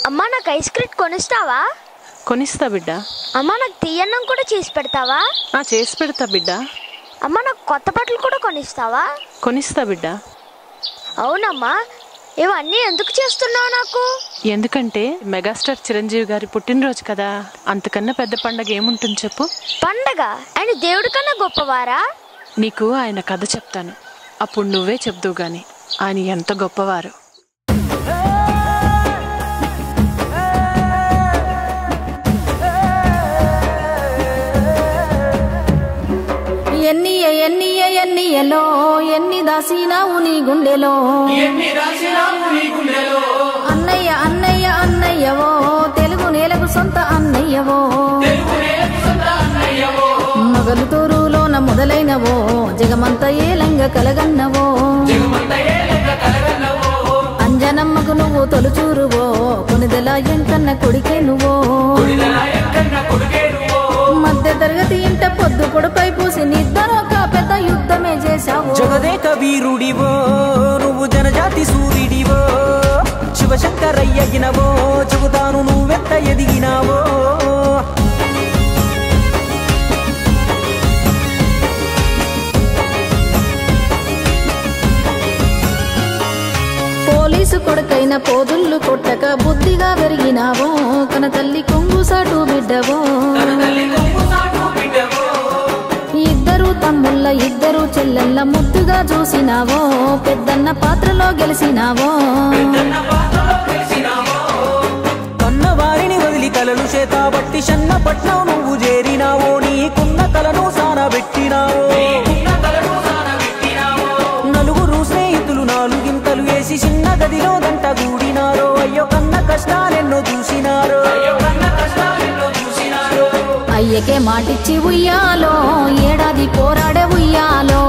అమ్మా నాకు ice cream కొనిస్తావా? కొనిస్తా బిడ్డ. అమ్మా నాకు తీయన్నం కూడా చేసి పెడతావా? చేసి పెడతా బిడ్డ. అమ్మా నాకు కొత్త బట్టలు కూడా కొనిస్తావా? కొనిస్తా బిడ్డ. అవునమ్మా, ఇవన్నీ ఎందుకు చేస్తున్నావు నాకు? ఎందుకంటే మెగాస్టార్ చిరంజీవి గారి పుట్టినరోజు కదా, అంతకన్నా పెద్ద పండగ ఏముంటుంది చెప్పు? పండగ? ఆయన దేవుడి కన్నా గొప్పవారా? నీకు ఆయన కథ చెప్తాను, అప్పుడు నువ్వే చెప్దువు గాని ఆయన ఎంత గొప్పవారు. ఎన్నియలో ఎన్ని దాసినావు నీ గుండెలో, అన్నయ్య అన్నయ్య అన్నయ్యవో తెలుగు నేలకు సొంత అన్నయ్యవో, మొగలుతూరులోన మొదలైనవో జగమంత ఏలంగ కలగన్నవో, అంజనమ్మకు నువ్వు తొలుచూరువో కొనిదెల ఎంకన్న కొడికే నువ్వో, మధ్య తరగతి ఇంట పొద్దు పొడుపై పూసి నిద్దరొక పెద్ద యుద్ధమే చేశావు. జగదేక వీరుడివో నువ్వు జనజాతి సూర్యుడివో, శివశంకరయ్యగినవో చెబుతాను నువ్వెంత ఎదిగినావో. పోలీసు కొడుకైన పోదుళ్ళు కొట్టక బుద్ధిగా పెరిగినావో, కన తల్లి కొంగు సాటు బిడ్డవో, ఇద్దరు తమ్ముళ్ళ ఇద్దరు చెల్లెళ్ళ ముద్దుగా చూసినావో, పెద్దన్న పాత్రలో గెలిసినావో, కన్నవారిని వదిలి కలలు చేతాబట్టి షన్నపట్నం నువ్వు చేరినావో, నీకున్న కలను సానబెట్టినావో, నలుగురు స్నేహితులు నాలుగింతలు వేసి చిన్న గదిలో గంట గూడినారో, అయ్యో కన్న కష్టాలెన్నో చూసినారో. అయ్యకే మాటిచ్చి ఉయ్యాలో ఏడాది పోరాడే ఉయ్యాలో,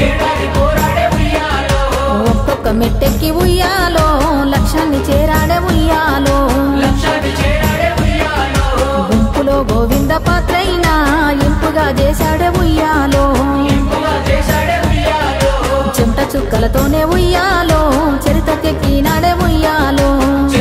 ఒక్కొక్క మెట్టెక్కి ఉయ్యాలో లక్ష్యాన్ని చేరాడే ఉయ్యాలో, గుంపులో గోవింద పాత్రైనా ఇంపుగా చేశాడే ఉయ్యాలో, చెమట చుక్కలతోనే ఉయ్యాలో చరితకెక్కినాడే ఉయ్యాలో,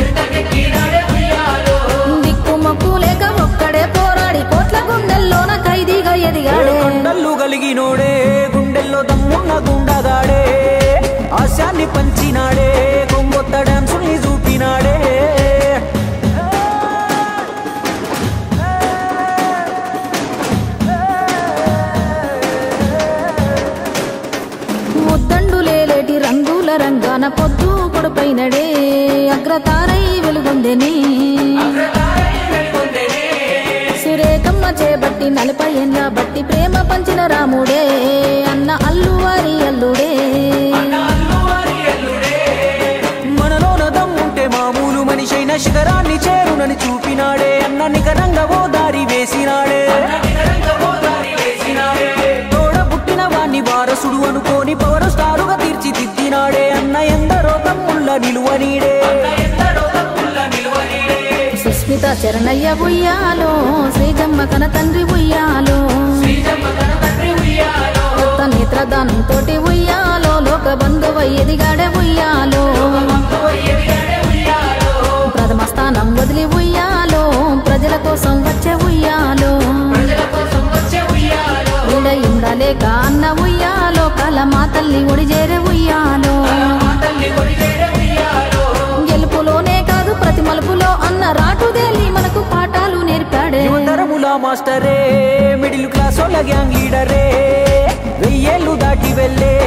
దిక్కుమొక్కు లేక ఒక్కడే పోరాడి కోట్ల గుండెల్లోన ఖైదీగా ఎదిగాడే. గుండెల్లు కలిగినోడే గుండెల్లో దమ్మున్న గుండగాడే, ఆశాన్ని పంచినాడే కొంగొత్త డాన్సుల్ని చూపినాడే. ముద్దండులేటి రంగుల రంగాన పొద్దు కొడుపైనడే, అగ్రతారై వెలుగొందెనే, సురేఖమ్మ చేబట్టి 40 ఏళ్ళ బట్టి ప్రేమ పంచిన రాముడే, అన్న అల్లువారి అల్లుడే, మనలోన దమ్ముంటే మామూలు మనిషైన శిఖరాన్ని చేరునని చూపినాడే, అన్న నికరంగా ఓ దారి వేసినాడే, తోడ పుట్టిన వాణ్ణి వారసుడు అనుకోని పవర్ స్టారుగా తీర్చిదిద్దినాడే, అన్న ఎందరో తమ్ముళ్ళ నిలువనీడే. సుస్మిత చరణయ్య ఉయ్యాలో, శ్రీజమ్మ కన తండ్రి ఉయ్యాలో, కొత్త నేత్రదానం తోటి ఉయ్యాలో, లోక బంధువై ఎదిగాడే ఉయ్యాలో, ప్రథమ స్థానం వదిలి ఉయ్యాలో, ప్రజల కోసం వచ్చే ఉయ్యాలో, ఉండలేక అన్న ఉయ్యాలో, కలమా తల్లి ఒడిజేరే ఉయ్యాలో, గెలుపులోనే కాదు ప్రతి మలుపులో అన్న రాటుదేలి మనకు పాఠాలు నేర్పాడే. యువతరముల మాస్టరే మిడిల్ క్లాస్ వాళ్ళ గ్యాంగ్ లీడరే, 1000 ఏళ్ళు దాటి వెళ్ళే